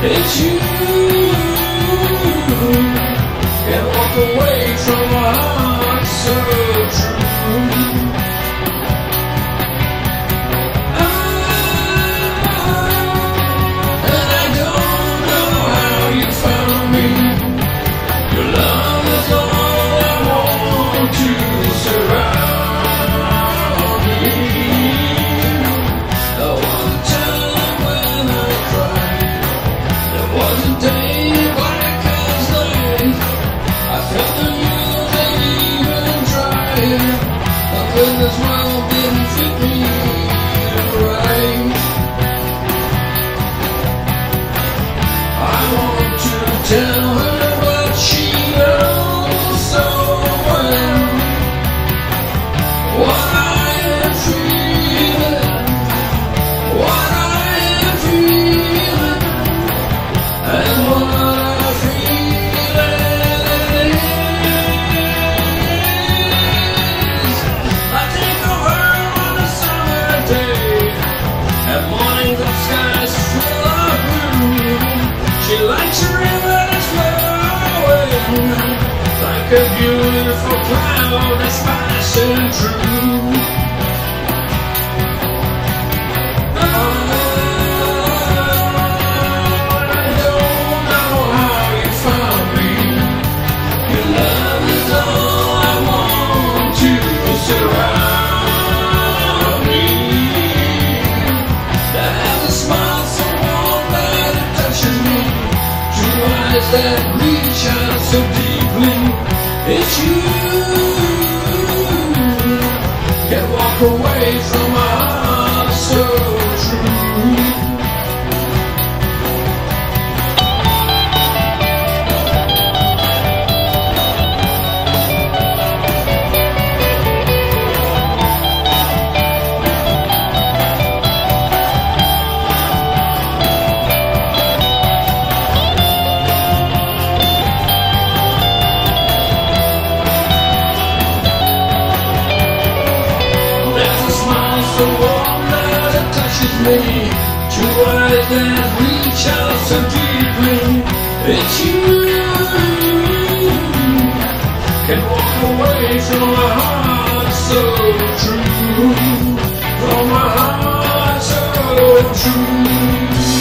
It's you. Can't walk away from a heart so true. And I don't know how you found me. Your love is all I want to surround me. There was a time when I cried. There was a day black as night. I felt the news and even tried. But when this world didn't fit me right, I want to tell her what she knows so well. What I am feeling, what I am feeling, and what I feel is. I think of her on a summer day, and mornings of skies full of blue. She likes a river that's flowing, like a beautiful cloud that's passing through. I don't know how you found me. Your love is all I want to surround me. That has a smile so warm that it touches me. Two eyes that reach out so deeply. It's you. Can't walk away from a heart so true. So warm that it touches me. Two eyes that reach out so deeply. It's you. Can walk away from a heart so true. From a heart so true.